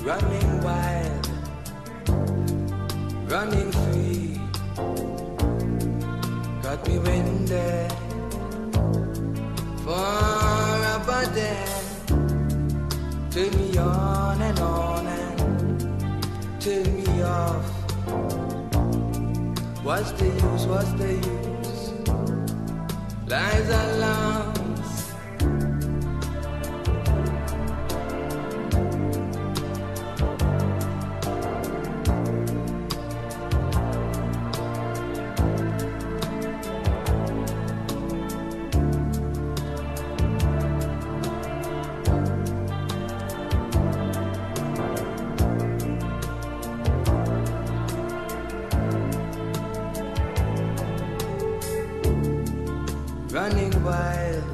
running wild, running free, got me winded for a body, turn me on and turn me off. What's the use, what's the use? Lies are lost. Running wild,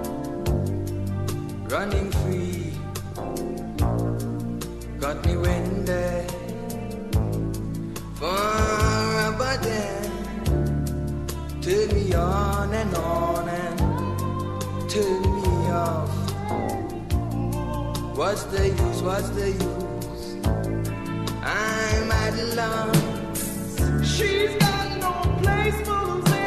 running free, got me winded for a body, turn me on and turn me off. What's the use, what's the use? I'm at a loss. She's got no place for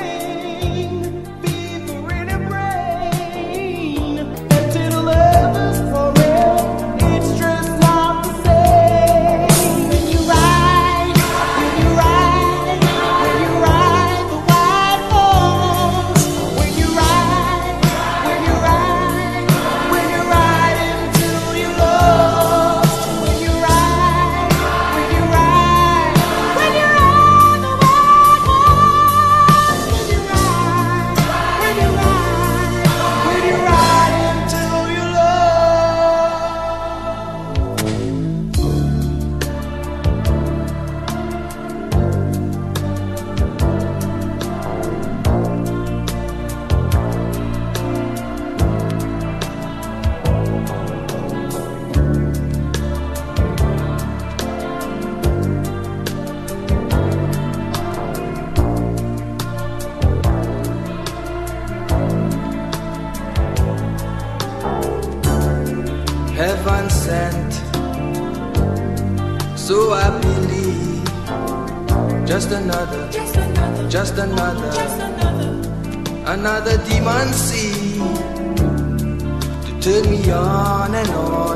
heaven sent, so I believe. Just another demon seed to turn me on and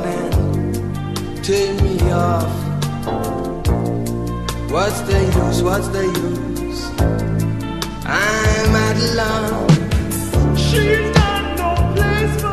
turn me off. What's the use, what's the use? I'm at a loss. She's got no place for